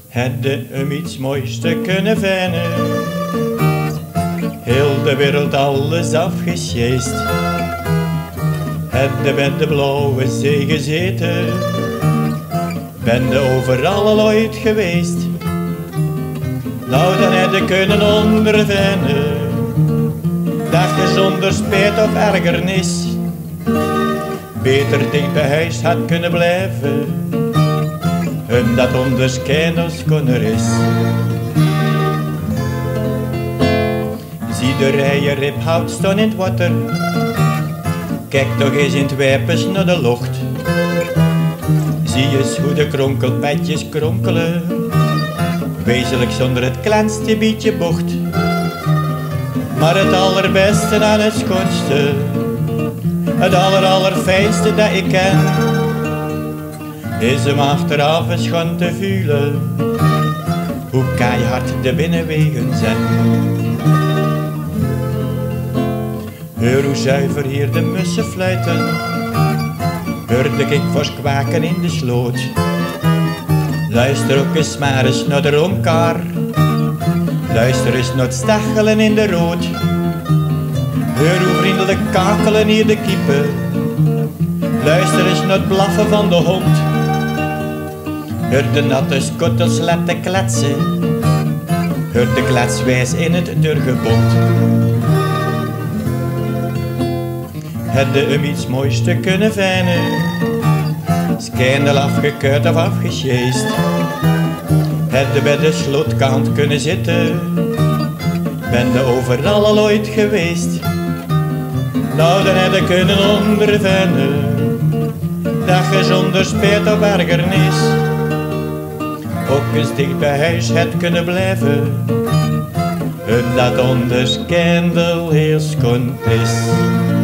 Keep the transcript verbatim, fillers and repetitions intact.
Hadde hem iets moois te kunnen vinden, heel de wereld alles afgesjeest. Hadde bij de blauwe zee gezeten, ben de overal al ooit geweest. Nou, dan hadde kunnen ondervinden, dat je zonder spijt of ergernis beter dicht bij huis had kunnen blijven, en dat onder kendels kon er is. Zie de rijen riphout staan in het water, kijk toch eens in het wijpers naar de lucht. Zie eens hoe de kronkelpetjes kronkelen, wezenlijk zonder het kleinste beetje bocht. Maar het allerbeste aan het schoonste, het aller allerfijnste dat ik ken, is hem achteraf eens gaan te voelen, hoe keihard de binnenwegen zijn. Hoor hoe zuiver hier de mussen fluiten, hoorde ik vos kwaken in de sloot. Luister ook eens maar eens naar de romkar, luister eens naar het stachelen in de rood. Hoor hoe vriendelijk kakelen hier de kiepen, luister eens naar het blaffen van de hond. Hoor de natte skottels laten kletsen, hoor de kletswijs in het durgebond. Hadde hem iets moois te kunnen vinden, skendel afgekuit of afgesjeest. Hadde bij de slotkant kunnen zitten, ben de overal al ooit geweest. Nou, dan hadde kunnen ondervinden, dat je zonder spijt of ergernis ook eens dicht bij huis had kunnen blijven, en dat onder kendel heers kon is.